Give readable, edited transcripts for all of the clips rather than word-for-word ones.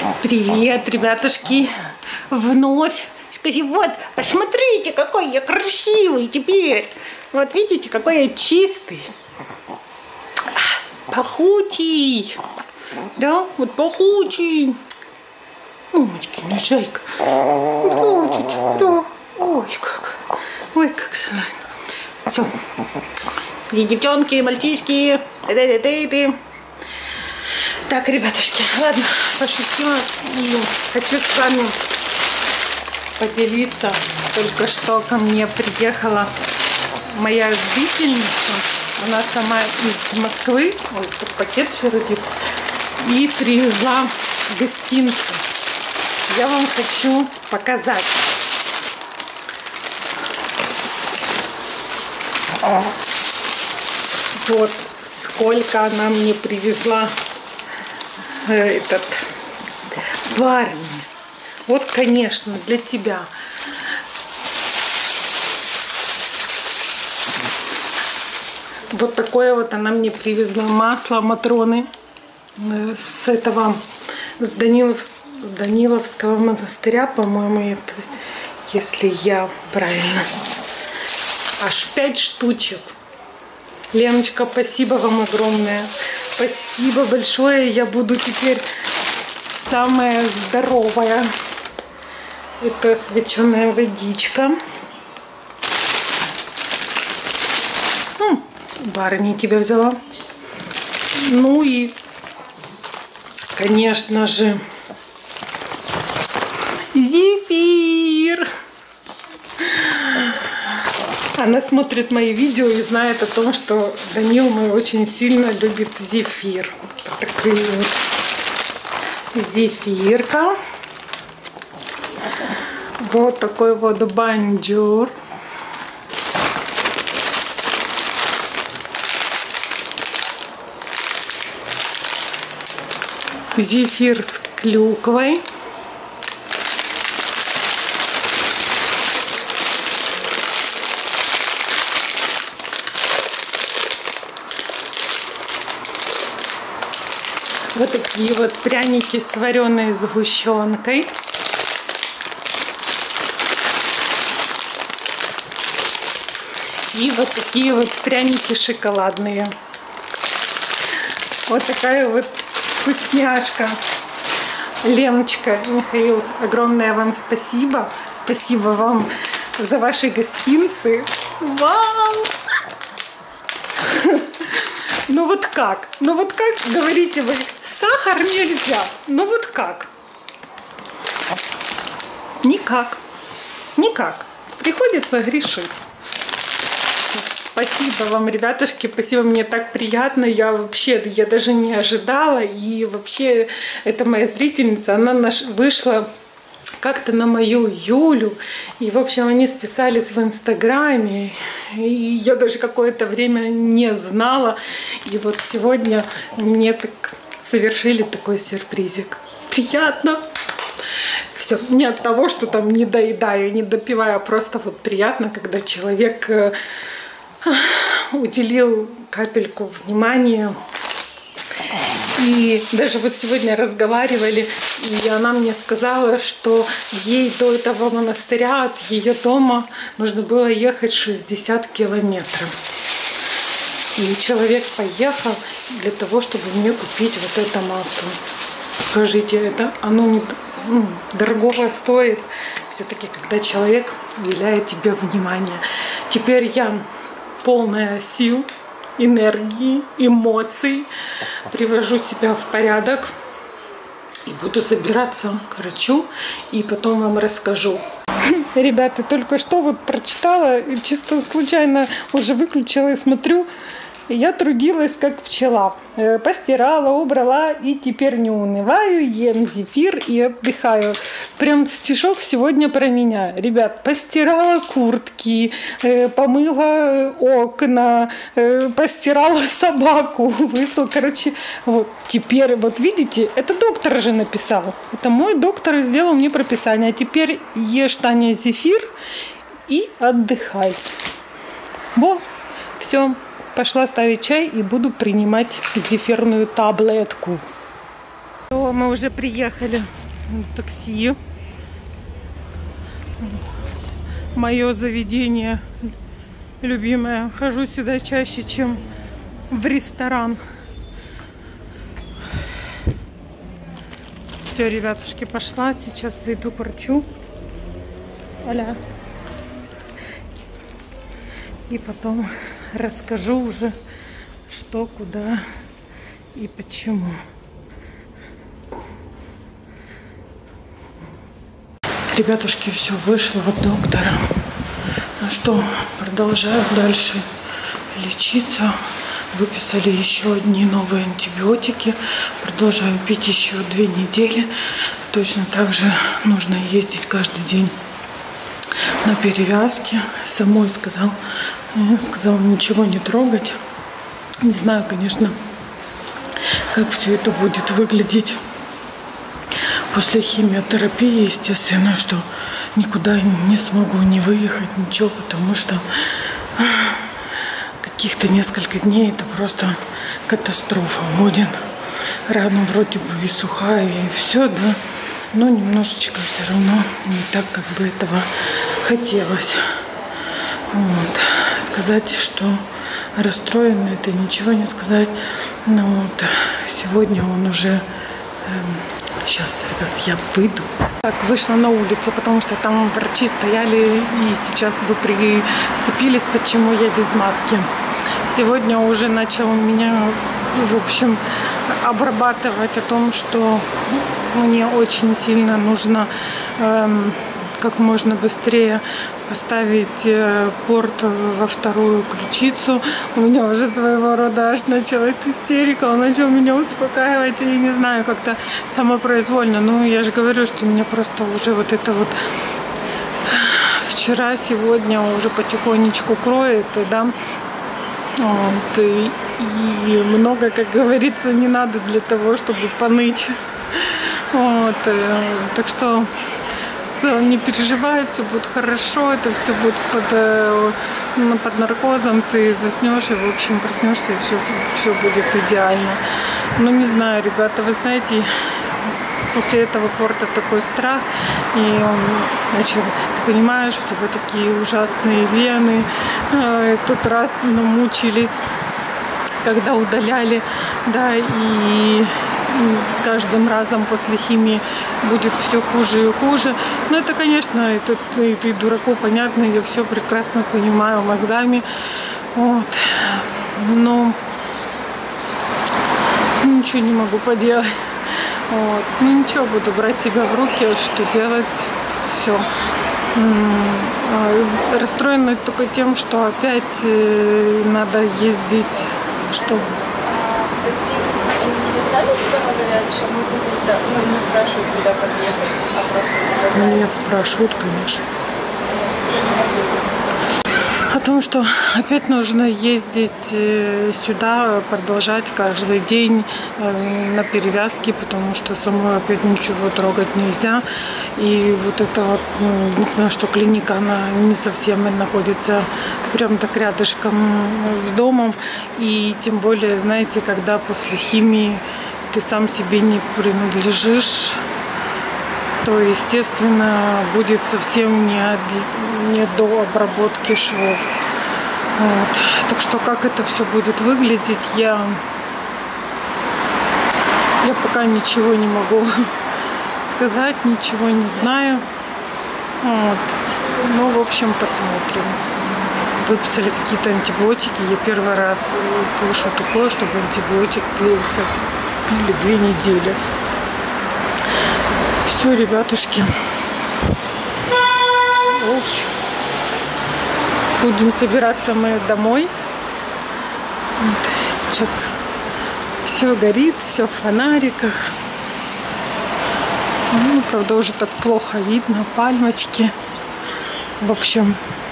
Привет, ребятушки! Вновь. Скажи, вот, посмотрите, какой я красивый теперь. Вот видите, какой я чистый. Пахучий. Да, вот пахучий. Мамочки, нажайка. Пахучий, да. Ой, как славно. Все. И девчонки, и мальчишки. Ты. Так, ребятушки, ладно, пошутила. И хочу с вами поделиться. Только что ко мне приехала моя зрительница. Она сама из Москвы. Ой, тут пакет широкий. И привезла гостинцы. Я вам хочу показать. Вот сколько она мне привезла этот барни. Вот, конечно, для тебя. Вот такое вот она мне привезла масло Матроны с этого, с Даниловского монастыря, по-моему, это, если я правильно. Аж 5 штучек. Леночка, спасибо вам огромное. Спасибо большое. Я буду теперь самая здоровая. Это свяченая водичка. Барыня тебя взяла. Ну и, конечно же, зефир. Она смотрит мои видео и знает о том, что Данил мой очень сильно любит зефир. Вот такой вот зефирка. Вот такой вот бонжур. Зефир с клюквой. Вот такие вот пряники с вареной сгущенкой. И вот такие вот пряники шоколадные. Вот такая вот вкусняшка. Леночка, Михаил, огромное вам спасибо. Спасибо вам за ваши гостинцы. Вау! Ну вот как? Ну вот как, говорите вы, сахар нельзя. Ну вот как? Никак. Никак. Приходится грешить. Спасибо вам, ребятушки, спасибо, мне так приятно. Я даже не ожидала. И вообще, это моя зрительница, она вышла как-то на мою Юлю. И, в общем, они списались в Инстаграме. И я даже какое-то время не знала. И вот сегодня мне так совершили такой сюрпризик. Приятно. Все, не от того, что там не доедаю, не допиваю, а просто вот приятно, когда человек уделил капельку внимания. И даже вот сегодня разговаривали, и она мне сказала, что ей до этого монастыря от ее дома нужно было ехать 60 километров. И человек поехал для того, чтобы мне купить вот это масло. Скажите, это оно дорогого стоит. Все-таки, когда человек уделяет тебе внимание. Теперь я полная сил, энергии, эмоций. Привожу себя в порядок. И буду собираться к врачу. И потом вам расскажу. Ребята, только что вот прочитала. Чисто случайно уже выключила и смотрю. Я трудилась как пчела. Постирала, убрала и теперь не унываю, ем зефир и отдыхаю. Прям стишок сегодня про меня. Ребят, постирала куртки, помыла окна, постирала собаку, высла, короче. Вот теперь, вот видите, это доктор же написал. Это мой доктор сделал мне прописание. А теперь ешь, Таня, зефир и отдыхай. Во, все. Пошла ставить чай и буду принимать зефирную таблетку. Мы уже приехали в такси. Мое заведение любимое. Хожу сюда чаще, чем в ресторан. Все, ребятушки, пошла. Сейчас зайду к врачу. Аля. И потом расскажу уже, что, куда и почему. Ребятушки, все, вышла от доктора. Ну что, продолжаю дальше лечиться. Выписали еще одни новые антибиотики. Продолжаю пить еще 2 недели. Точно так же нужно ездить каждый день на перевязки. Самой сказал ничего не трогать. Не знаю, конечно, как все это будет выглядеть после химиотерапии. Естественно, что никуда не смогу не выехать, ничего, потому что каких-то несколько дней это просто катастрофа будет. Рана вроде бы и сухая, и все, да, но немножечко все равно не так, как бы этого хотелось. Вот. Сказать, что расстроена, это ничего не сказать. Но вот сегодня он уже... Сейчас, ребят, я выйду. Так, вышла на улицу, потому что там врачи стояли и сейчас бы прицепились, почему я без маски. Сегодня уже начал меня, в общем, обрабатывать о том, что мне очень сильно нужно как можно быстрее поставить порт во вторую ключицу. У меня уже своего рода аж началась истерика. Он начал меня успокаивать. И не знаю, как-то самопроизвольно. Ну, я же говорю, что меня просто уже вот это вот вчера, сегодня уже потихонечку кроет. Да? Вот, и много, как говорится, не надо для того, чтобы поныть. Вот, так что сказала, не переживай, все будет хорошо, это все будет под наркозом, ты заснешь и, в общем, проснешься, и все будет идеально. Ну, не знаю, ребята, вы знаете, после этого порта такой страх, и он начал, ты понимаешь, у тебя такие ужасные вены, тут раз намучились, когда удаляли, да, и с каждым разом после химии будет все хуже и хуже. Но это, конечно, это дураку понятно, я все прекрасно понимаю мозгами. Вот. Но ничего не могу поделать. Вот. Ну ничего, буду брать себя в руки, что делать, все. Расстроена только тем, что опять надо ездить, что... Такси, они тебе сами туда говорят, что мы будем, ну, не спрашивают, куда подъехать, а просто тебя знают? Нет, спрашивают, конечно. О том, что опять нужно ездить сюда, продолжать каждый день на перевязки, потому что самой опять ничего трогать нельзя. И вот это вот, не знаю, что клиника, она не совсем находится прям так рядышком с домом. И тем более, знаете, когда после химии ты сам себе не принадлежишь, то, естественно, будет совсем не до обработки швов. Вот. Так что как это все будет выглядеть, я пока ничего не могу сказать, ничего не знаю. Вот. Ну, в общем, посмотрим. Выписали какие-то антибиотики. Я первый раз слышу такое, чтобы антибиотик пили 2 недели. Все, ребятушки. Ой. Будем собираться мы домой. Сейчас все горит, все в фонариках. Ну, правда, уже так плохо видно. Пальмочки. В общем,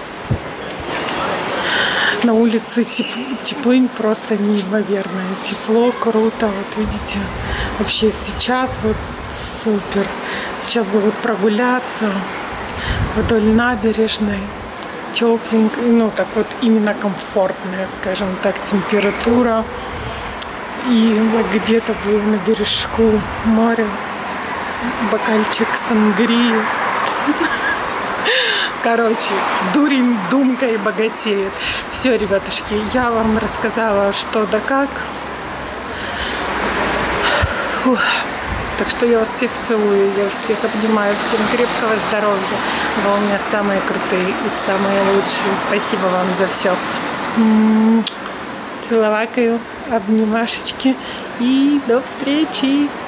на улице теплынь просто неимоверная. Тепло, круто. Вот видите, вообще сейчас вот супер. Сейчас бы вот прогуляться вдоль набережной. Тепленько, ну так вот именно комфортная, скажем так, температура. И где-то бы на бережку моря бокальчик сангрии. Короче, дурень думкой богатеет. Все, ребятушки, я вам рассказала, что да как. Фух. Так что я вас всех целую, я всех обнимаю, всем крепкого здоровья. Вы у меня самые крутые и самые лучшие. Спасибо вам за все. Целовакаю, обнимашечки и до встречи.